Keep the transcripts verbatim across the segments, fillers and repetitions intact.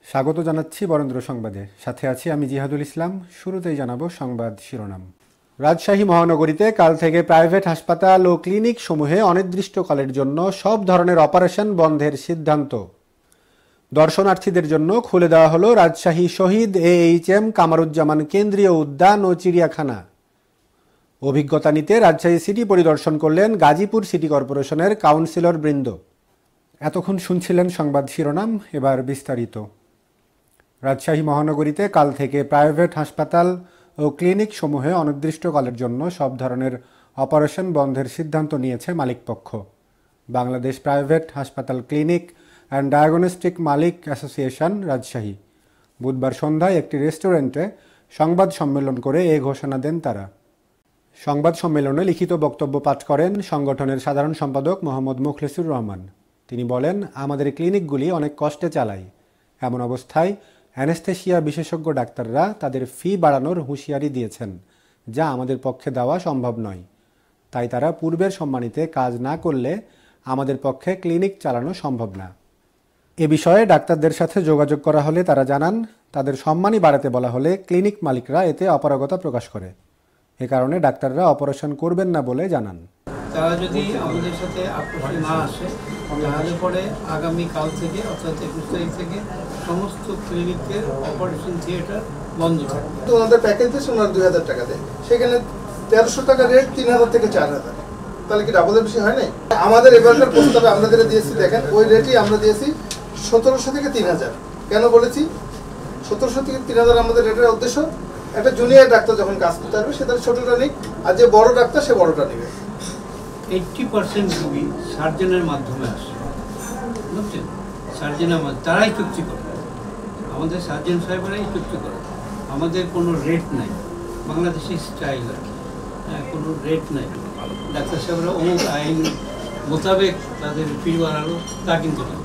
স্বাগত জানাচ্ছি বরেন্দ্র সংবাদে। সাথে আছি আমি জিহাদুল ইসলাম। শুরুতেই জানাবো সংবাদ শিরোনাম। রাজশাহী মহানগরীতে কাল থেকে প্রাইভেট হাসপাতাল ও ক্লিনিক সমূহে অনির্দিষ্টকালের জন্য সব ধরনের অপারেশন বন্ধের সিদ্ধান্ত। দর্শনার্থীদের জন্য খুলে দেওয়া হলো Rajshahi Shaheed A H M Kamaruzzaman কেন্দ্রীয় উদ্যান ও চিড়িয়াখানা। অভিজ্ঞতা নিতে রাজশাহী সিটি পরিদর্শন করলেন গাজীপুর সিটি কর্পোরেশনের কাউন্সিলর বৃন্দ। এতক্ষণ শুনছিলেন সংবাদ শিরোনাম, এবার বিস্তারিত। রাজশাহী মহানগরীতে কাল থেকে প্রাইভেট হাসপাতাল ও ক্লিনিক সমূহে অনির্দিষ্টকালের জন্য সব ধরনের অপারেশন বন্ধের সিদ্ধান্ত নিয়েছে মালিকপক্ষ। বাংলাদেশ প্রাইভেট হাসপাতাল ক্লিনিক অ্যান্ড ডায়াগনস্টিক মালিক অ্যাসোসিয়েশন রাজশাহী বুধবার সন্ধ্যায় একটি রেস্টুরেন্টে সংবাদ সম্মেলন করে এ ঘোষণা দেন তারা। সংবাদ সম্মেলনে লিখিত বক্তব্য পাঠ করেন সংগঠনের সাধারণ সম্পাদক মোহাম্মদ মুখলেসুর রহমান। তিনি বলেন, আমাদের ক্লিনিকগুলি অনেক কষ্টে চালায়। এমন অবস্থায় অ্যানেস্থেশিয়া বিশেষজ্ঞ ডাক্তাররা তাদের ফি বাড়ানোর হুঁশিয়ারি দিয়েছেন, যা আমাদের পক্ষে দেওয়া সম্ভব নয়। তাই তারা পূর্বের সম্মানিতে কাজ না করলে আমাদের পক্ষে ক্লিনিক চালানো সম্ভব না। এ বিষয়ে ডাক্তারদের সাথে যোগাযোগ করা হলে তারা জানান, তাদের সম্মানই বাড়াতে বলা হলে ক্লিনিক মালিকরা এতে অপারগতা প্রকাশ করে। এ কারণে ডাক্তাররা অপারেশন করবেন না বলে জানান। তারা যদি আমাদের সাথে আপোষে না আসে তাহলে পরে আগামীকাল থেকে অর্থাৎ একুশ তারিখ থেকে সমস্ত ক্লিনিকের অপারেশন থিয়েটার বন্ধ থাকবে। তো ওনাদের প্যাকেজ দিচ্ছে, ওনার দুই হাজার টাকা দেয়, সেখানে তেরোশো টাকা রেট তিন হাজার থেকে চার হাজার তাহলে কি ডাবলের বেশি হয় নাই? আমাদের এবারকার প্রস্তাবে আমরা যেটা দিয়েছি দেখেন, ওই রেটই আমরা দিয়েছি সতেরোশো থেকে তিন হাজার। কেন বলেছি সতেরোশো থেকে তিন হাজার? আমাদের রেটের উদ্দেশ্য, একটা জুনিয়র ডাক্তার যখন কাজ করতে পারবে সে তার ছোটটা নিক, আর যে বড় ডাক্তার সে বড়টা নেবে। এইটটি পার্সেন্ট রুগী সার্জনের মাধ্যমে আসে, বুঝছেন? সার্জনের মাধ্যমে তারাই চুক্তি করে, আমাদের সার্জন সাহেবরাই চুক্তি করে। আমাদের কোনো রেট নাই, বাংলাদেশি স্টাইল আর কি, হ্যাঁ, কোনো রেট নাই। ডাক্তার সাহেবরা অমুক আইন মোতাবেক তাদের ফি বাড়ালো তা কিন্তু না।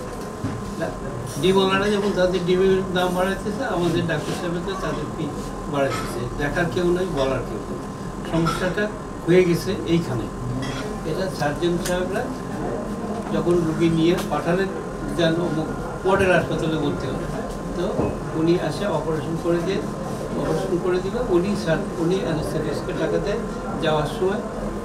ডিমওয়ালারা যেমন তাদের ডিমের দাম বাড়াইতেছে, আমাদের ডাক্তার সাহেবদের তাদের ফি বাড়াইতেছে। দেখার কেউ নেই, বলার কেউ নেই। সমস্যাটা হয়ে গেছে এইখানে। এটা সার্জন সাহেবরা যখন রুগী নিয়ে পাঠালেন যেন ওয়ার্ডের হাসপাতালে ভর্তি হবে, তো উনি আসে অপারেশন করে দিয়ে অপারেশন করে দিল। উনি স্যার উনি অ্যানেস্থেটিস্টকে টাকা দেয়, যাওয়ার সময়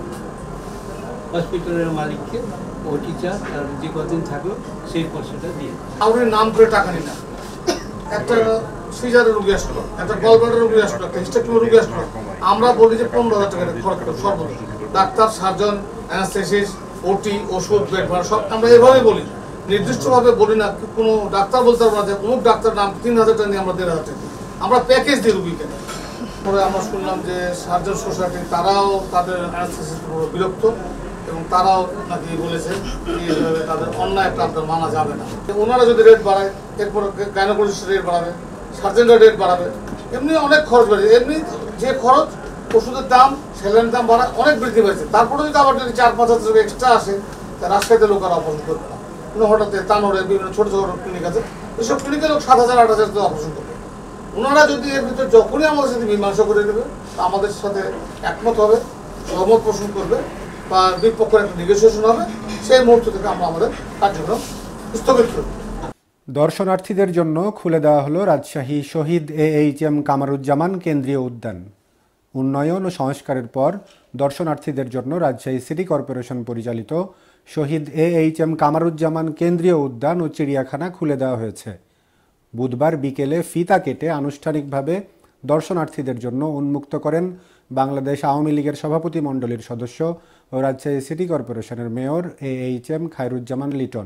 হসপিটালের মালিককে ও টিচার আর যে কদিন থাকলো সেই পয়সাটা দিয়ে আমরা নাম করে টাকা নিই না। একটা সিজারের রুগী আসলো, একটা গলব্লাডার রুগী আসলো, একটা হিস্টেক্টমির রুগী আসলো, আমরা বলি যে পনেরো হাজার টাকা খরচ করো সর্বোচ্চ। ডাক্তার, সার্জন, অ্যানাস্থেসিস্ট, ওটি, ওষুধ, বেড ভাড়া সব আমরা এভাবেই বলি, নির্দিষ্টভাবে বলি না। কোনো ডাক্তার বলতে পারবো না যে অমুক ডাক্তার নাম তিন হাজার টাকা নিয়ে আমরা দেড় হাজার টাকা, আমরা প্যাকেজ দিই রুগীকে। পরে আমরা শুনলাম যে সার্জন সোসাইটি তারাও তাদের অ্যানাস্থেসিস্ট বিরক্ত এবং তারাও নাকি বলেছে এইভাবে তাদের অন্যায় একটা আপনার মানা যাবে না। ওনারা যদি রেট বাড়ায়, এরপর গাইনোকোলজিস্ট রেট বাড়াবে, সার্জনরা রেট বাড়াবে, এমনি অনেক খরচ বাড়ে। এমনি যে খরচ, ওষুধের দাম, স্যালারির দাম বাড়া অনেক বৃদ্ধি পেয়েছে। তারপরে যদি আবার যদি চার পাঁচ হাজার এক্সট্রা আসে, তা রাজশাহীতে লোক আর অপারেশন করবে না। কিন্তু হঠাৎ তানোরে বিভিন্ন ছোটো ছোটো ক্লিনিক আছে, এসব ক্লিনিকে লোক সাত হাজার আট হাজার অপারেশন করবে। ওনারা যদি এর ভিতরে যখনই আমাদের সাথে মীমাংসা করে দেবে, আমাদের সাথে একমত হবে, সহমত পোষণ করবে বা বিপক্ষের একটা নেগোসিয়েশন হবে, সেই মুহূর্ত থেকে আমরা আমাদের কার্যক্রম স্থগিত করব। দর্শনার্থীদের জন্য খুলে দেওয়া হলো Rajshahi Shaheed A H M Kamaruzzaman কেন্দ্রীয় উদ্যান। উন্নয়ন ও সংস্কারের পর দর্শনার্থীদের জন্য রাজশাহী সিটি কর্পোরেশন পরিচালিত Shaheed A H M Kamaruzzaman কেন্দ্রীয় উদ্যান ও চিড়িয়াখানা খুলে দেওয়া হয়েছে। বুধবার বিকেলে ফিতা কেটে আনুষ্ঠানিকভাবে দর্শনার্থীদের জন্য উন্মুক্ত করেন বাংলাদেশ আওয়ামী লীগের সভাপতি মণ্ডলীর সদস্য ও রাজশাহী সিটি কর্পোরেশনের mayor A H M Khairuzzaman Liton.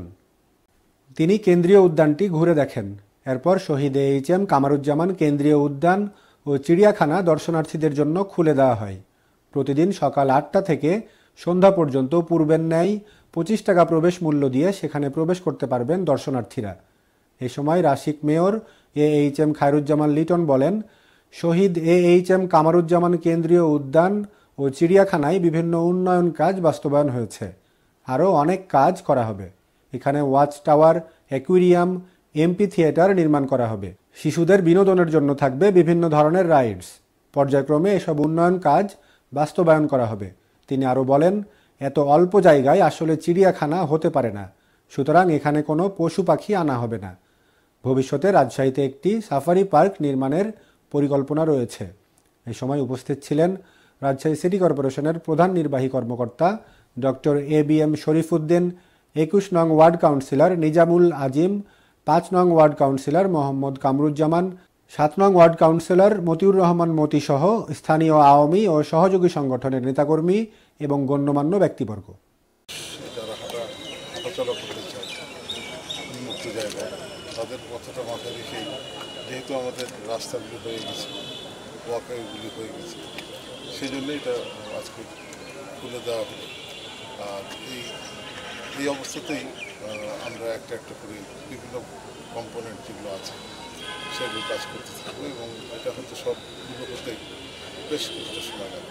তিনি কেন্দ্রীয় উদ্যানটি ঘুরে দেখেন। এরপর Shaheed A H M Kamaruzzaman কেন্দ্রীয় উদ্যান ও চিড়িয়াখানা দর্শনার্থীদের জন্য খুলে দেওয়া হয়। প্রতিদিন সকাল আটটা থেকে সন্ধ্যা পর্যন্ত পূর্বের ন্যায় পঁচিশ টাকা প্রবেশ মূল্য দিয়ে সেখানে প্রবেশ করতে পারবেন দর্শনার্থীরা। এ সময় Rasik mayor A H M Khairuzzaman Liton বলেন, Shaheed A H M Kamaruzzaman কেন্দ্রীয় উদ্যান ও চিড়িয়াখানায় বিভিন্ন উন্নয়ন কাজ বাস্তবায়ন হয়েছে। আরও অনেক কাজ করা হবে। এখানে watch tower, aquarium, MP theatre নির্মাণ করা হবে। শিশুদের বিনোদনের জন্য থাকবে বিভিন্ন ধরনের রাইডস। পর্যায়ক্রমে এসব উন্নয়ন কাজ বাস্তবায়ন করা হবে। তিনি আরও বলেন, এত অল্প জায়গায় আসলে চিড়িয়াখানা হতে পারে না, সুতরাং এখানে কোনো পশু পাখি আনা হবে না। ভবিষ্যতে রাজশাহীতে একটি সাফারি পার্ক নির্মাণের পরিকল্পনা রয়েছে। এই সময় উপস্থিত ছিলেন রাজশাহী সিটি কর্পোরেশনের প্রধান নির্বাহী কর্মকর্তা doctor A B M Sharifuddin, একুশ নং ওয়ার্ড কাউন্সিলর নিজামুল আজিম, পাঁচ নং ওয়ার্ড কাউন্সিলর মোহাম্মদ কামরুজ্জামান, সাত নং ওয়ার্ড কাউন্সিলর মতিউর রহমান মতি সহ স্থানীয় আওয়ামী ও সহযোগী সংগঠনের নেতাকর্মী এবং গণ্যমান্য ব্যক্তিবর্গ। যারা হাঁটা হাঁটাচলা করতে চায় উন্মুক্ত জায়গায়, তাদের কথাটা মাথায় রেখেই, যেহেতু আমাদের রাস্তাগুলি হয়ে গেছে, ওয়াকওয়েগুলি হয়ে গেছে, সেই জন্য এটা আজকে খুলে দেওয়া হলো। আর এই এই অবস্থাতেই আমরা একটা একটা করে বিভিন্ন কম্পোনেন্ট যেগুলো আছে সেগুলো কাজ করতে থাকবো এবং এটা হয়তো সবগুলো হতে বেশ কিছুটা সময় লাগবে।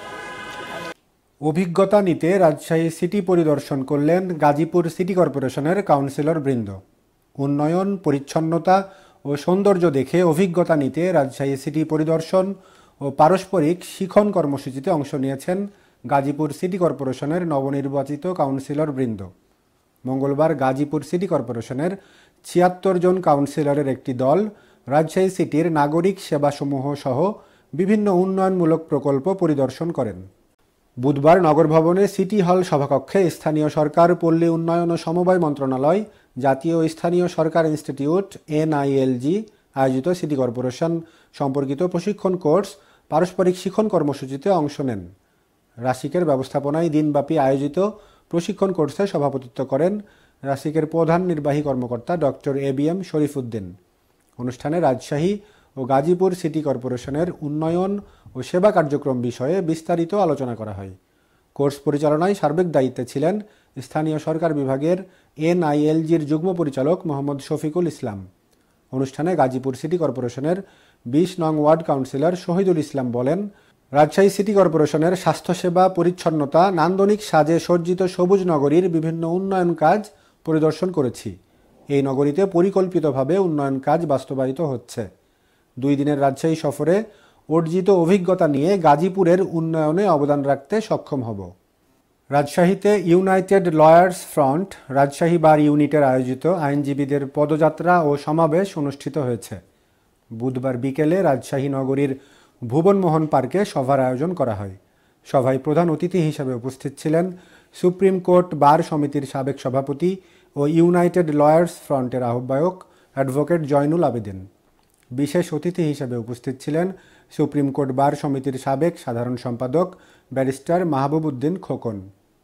অভিজ্ঞতা নিতে রাজশাহী সিটি পরিদর্শন করলেন গাজীপুর সিটি কর্পোরেশনের কাউন্সিলর বৃন্দ। উন্নয়ন, পরিচ্ছন্নতা ও সৌন্দর্য দেখে অভিজ্ঞতা নিতে রাজশাহী সিটি পরিদর্শন ও পারস্পরিক শিখন কর্মসূচিতে অংশ নিয়েছেন গাজীপুর সিটি কর্পোরেশনের নবনির্বাচিত কাউন্সিলর বৃন্দ। মঙ্গলবার গাজীপুর সিটি কর্পোরেশনের ছিয়াত্তর জন কাউন্সিলরের একটি দল রাজশাহী সিটির নাগরিক সেবাসমূহ সহ বিভিন্ন উন্নয়নমূলক প্রকল্প পরিদর্শন করেন। বুধবার নগর ভবনে সিটি হল সভাকক্ষে স্থানীয় সরকার, পল্লী উন্নয়ন ও সমবায় মন্ত্রণালয়, জাতীয় স্থানীয় সরকার institute N I L G আয়োজিত সিটি কর্পোরেশন সম্পর্কিত প্রশিক্ষণ কোর্স পারস্পরিক শিখন কর্মসূচিতে অংশ নেন। রাসিকের ব্যবস্থাপনায় দিনব্যাপী আয়োজিত প্রশিক্ষণ কোর্সে সভাপতিত্ব করেন রাসিকের প্রধান নির্বাহী কর্মকর্তা doctor A B M Sharifuddin. অনুষ্ঠানে রাজশাহী ও গাজীপুর সিটি কর্পোরেশনের উন্নয়ন ও সেবা কার্যক্রম বিষয়ে বিস্তারিত আলোচনা করা হয়। কোর্স পরিচালনায় সার্বিক দায়িত্বে ছিলেন স্থানীয় সরকার বিভাগের এন আই এল জির যুগ্ম পরিচালক মোহাম্মদ শফিকুল ইসলাম। অনুষ্ঠানে গাজীপুর সিটি কর্পোরেশনের বিশ নং ওয়ার্ড কাউন্সিলর শহীদুল ইসলাম বলেন, রাজশাহী সিটি কর্পোরেশনের স্বাস্থ্যসেবা, পরিচ্ছন্নতা, নান্দনিক সাজে সজ্জিত সবুজ নগরীর বিভিন্ন উন্নয়ন কাজ পরিদর্শন করেছি। এই নগরীতে পরিকল্পিতভাবে উন্নয়ন কাজ বাস্তবায়িত হচ্ছে। দুই দিনের রাজশাহী সফরে অর্জিত অভিজ্ঞতা নিয়ে গাজীপুরের উন্নয়নে অবদান রাখতে সক্ষম হব। রাজশাহীতে united lawyers front Rajshahi bar ইউনিটের আয়োজিত আইনজীবীদের পদযাত্রা ও সমাবেশ অনুষ্ঠিত হয়েছে। বুধবার বিকেলে রাজশাহী নগরীর ভুবনমোহন পার্কে সভার আয়োজন করা হয়। সভায় প্রধান অতিথি হিসেবে উপস্থিত ছিলেন সুপ্রিম কোর্ট বার সমিতির সাবেক সভাপতি ও ইউনাইটেড লয়ার্স ফ্রন্টের আহ্বায়ক অ্যাডভোকেট জয়নুল আবেদিন। বিশেষ অতিথি হিসেবে উপস্থিত ছিলেন সুপ্রিম কোর্ট বার সমিতির সাবেক সাধারণ সম্পাদক ব্যারিস্টার মাহবুব উদ্দিন খোকন।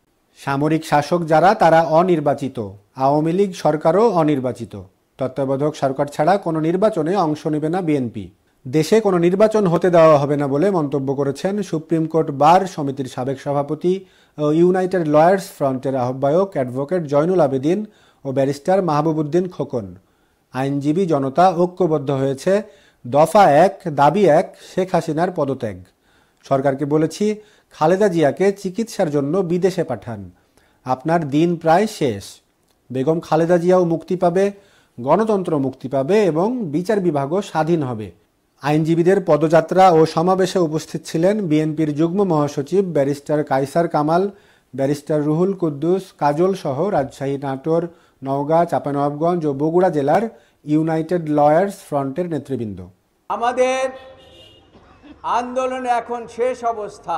সামরিক শাসক যারা, তারা অনির্বাচিত, আওয়ামী লীগ সরকারও অনির্বাচিত। তত্ত্বাবধায়ক সরকার ছাড়া কোনো নির্বাচনে অংশ নেবে না বিএনপি। দেশে কোনো নির্বাচন হতে দেওয়া হবে না বলে মন্তব্য করেছেন সুপ্রিম কোর্ট বার সমিতির সাবেক সভাপতি ও ইউনাইটেড লয়ার্স ফ্রন্টের আহ্বায়ক অ্যাডভোকেট জয়নুল আবেদিন ও ব্যারিস্টার মাহবুব উদ্দিন খোকন। আইনজীবী জনতা ঐক্যবদ্ধ হয়েছে। দফা এক, দাবি এক, শেখ হাসিনার পদত্যাগ। সরকারকে বলেছি, খালেদা জিয়াকে চিকিৎসার জন্য বিদেশে পাঠান। আপনার দিন প্রায় শেষ। বেগম খালেদা জিয়াও মুক্তি পাবে, গণতন্ত্র মুক্তি পাবে এবং বিচার বিভাগও স্বাধীন হবে। আইনজীবীদের পদযাত্রা ও সমাবেশে উপস্থিত ছিলেন বিএনপির যুগ্ম মহাসচিব ব্যারিস্টার কায়সার কামাল, ব্যারিস্টার রুহুল কুদ্দুস কাজল সহ রাজশাহী, নাটোর, নওগাঁ, চাঁপাইনবাবগঞ্জ ও বগুড়া জেলার ইউনাইটেড লয়ার্স ফ্রন্টের নেতৃবৃন্দ। আমাদের আন্দোলন এখন শেষ অবস্থা।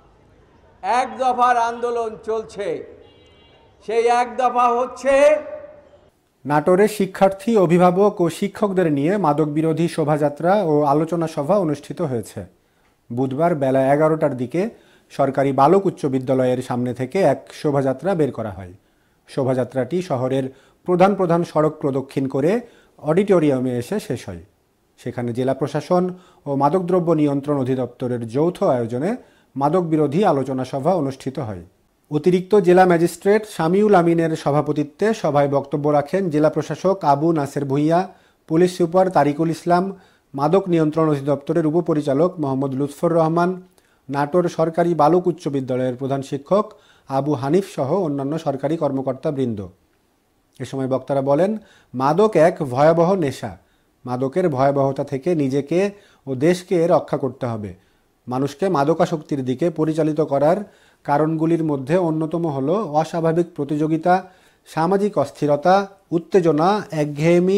এক দফার আন্দোলন চলছে। সেই এক দফা হচ্ছে নাটোরে শিক্ষার্থী, অভিভাবক ও শিক্ষকদের নিয়ে মাদক বিরোধী শোভাযাত্রা ও আলোচনা সভা অনুষ্ঠিত হয়েছে। বুধবার বেলা এগারোটার দিকে সরকারি বালক উচ্চ বিদ্যালয়ের সামনে থেকে এক শোভাযাত্রা বের করা হয়। শোভাযাত্রাটি শহরের প্রধান প্রধান সড়ক প্রদক্ষিণ করে অডিটোরিয়ামে এসে শেষ হয়। সেখানে জেলা প্রশাসন ও মাদকদ্রব্য নিয়ন্ত্রণ অধিদপ্তরের যৌথ আয়োজনে মাদক বিরোধী আলোচনা সভা অনুষ্ঠিত হয়। অতিরিক্ত জেলা ম্যাজিস্ট্রেট শামিউল আমিনের সভাপতিত্বে সভায় বক্তব্য রাখেন জেলা প্রশাসক আবু নাসের ভূঁইয়া, পুলিশ সুপার তারিকুল ইসলাম, মাদক নিয়ন্ত্রণ অধিদপ্তরের উপপরিচালক মোহাম্মদ লুৎফর রহমান, নাটোর সরকারি বালক উচ্চ বিদ্যালয়ের প্রধান শিক্ষক আবু হানিফ সহ অন্যান্য সরকারি কর্মকর্তা বৃন্দ। এ সময় বক্তারা বলেন, মাদক এক ভয়াবহ নেশা। মাদকের ভয়াবহতা থেকে নিজেকে ও দেশকে রক্ষা করতে হবে। মানুষকে মাদকাসক্তির দিকে পরিচালিত করার কারণগুলির মধ্যে অন্যতম হল অস্বাভাবিক প্রতিযোগিতা, সামাজিক অস্থিরতা, উত্তেজনা, একঘেয়েমি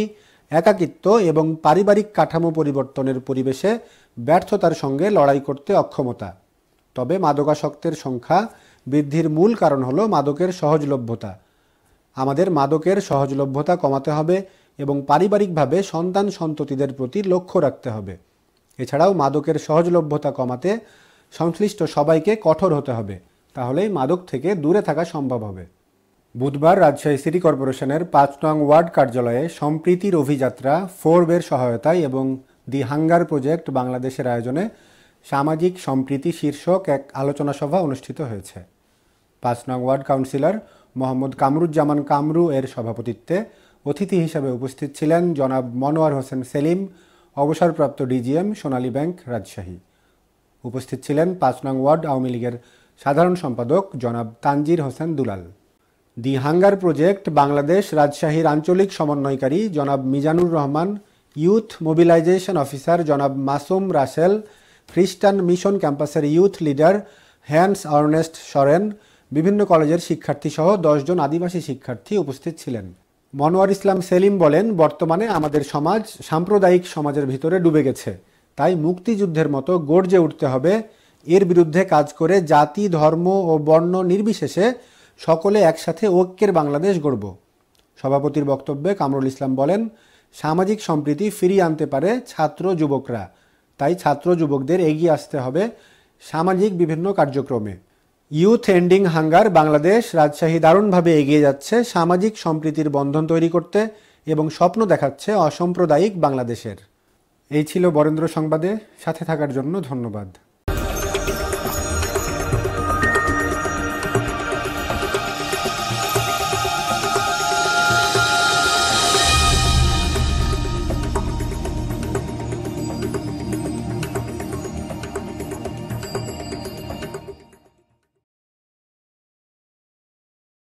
একাকিত্ব এবং পারিবারিক কাঠামো পরিবর্তনের পরিবেশে ব্যর্থতার সঙ্গে লড়াই করতে অক্ষমতা। তবে মাদকাসক্তের সংখ্যা বৃদ্ধির মূল কারণ হলো মাদকের সহজলভ্যতা। আমাদের মাদকের সহজলভ্যতা কমাতে হবে এবং পারিবারিকভাবে সন্তান সন্ততিদের প্রতি লক্ষ্য রাখতে হবে। এছাড়াও মাদকের সহজলভ্যতা কমাতে সংশ্লিষ্ট সবাইকে কঠোর হতে হবে, তাহলেই মাদক থেকে দূরে থাকা সম্ভব হবে। বুধবার রাজশাহী সিটি কর্পোরেশনের পাঁচ নং ওয়ার্ড কার্যালয়ে সম্প্রীতির অভিযাত্রা ফোরবের সহায়তায় এবং দি হাঙ্গার প্রজেক্ট বাংলাদেশের আয়োজনে সামাজিক সম্প্রীতি শীর্ষক এক আলোচনা সভা অনুষ্ঠিত হয়েছে। পাঁচ নং ওয়ার্ড কাউন্সিলর মোহাম্মদ কামরুজ্জামান কামরু এর সভাপতিত্বে অতিথি হিসেবে উপস্থিত ছিলেন জনাব মনোয়ার হোসেন সেলিম, অবসরপ্রাপ্ত ডিজিএম, সোনালী ব্যাংক, রাজশাহী। উপস্থিত ছিলেন পাঁচ নং ওয়ার্ড আওয়ামী লীগের সাধারণ সম্পাদক জনাব Tanjir Hossain Dulal. The hunger project Bangladesh রাজশাহীর আঞ্চলিক সমন্বয়কারী জনাব Mizanur Rahman, youth mobilisation officer জনাব মাসুম রাসেল, খ্রিস্টান মিশন ক্যাম্পাসের youth leader Hans Ernest Soren, বিভিন্ন কলেজের শিক্ষার্থী সহ দশজন আদিবাসী শিক্ষার্থী উপস্থিত ছিলেন। মনোয়ার ইসলাম সেলিম বলেন, বর্তমানে আমাদের সমাজ সাম্প্রদায়িক সমাজের ভিতরে ডুবে গেছে, তাই মুক্তিযুদ্ধের মতো গর্জে উঠতে হবে। এর বিরুদ্ধে কাজ করে জাতি, ধর্ম ও বর্ণ নির্বিশেষে সকলে একসাথে ঐক্যের বাংলাদেশ গড়ব। সভাপতির বক্তব্যে কামরুল ইসলাম বলেন, সামাজিক সম্প্রীতি ফিরিয়ে আনতে পারে ছাত্র যুবকরা, তাই ছাত্র যুবকদের এগিয়ে আসতে হবে সামাজিক বিভিন্ন কার্যক্রমে। Youth ending hunger Bangladesh Rajshahi দারুণভাবে এগিয়ে যাচ্ছে সামাজিক সম্প্রীতির বন্ধন তৈরি করতে এবং স্বপ্ন দেখাচ্ছে অসাম্প্রদায়িক বাংলাদেশের। এই ছিল বরেন্দ্র সংবাদে। সাথে থাকার জন্য ধন্যবাদ।